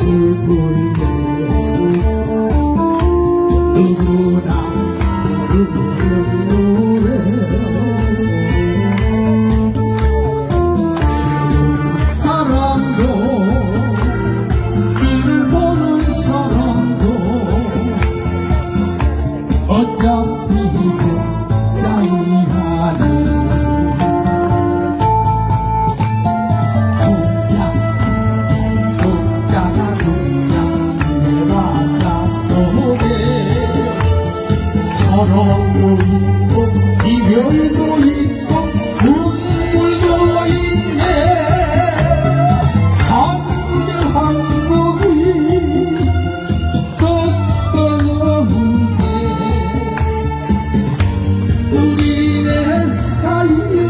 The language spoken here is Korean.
누구나 부르는 노래 사람도 길 보는 사람도 어차피 끝장이라니 서러움도 있고 이별도 있고 눈물도 있네 한국의 한국이 꺾어놓은데 우리네 사이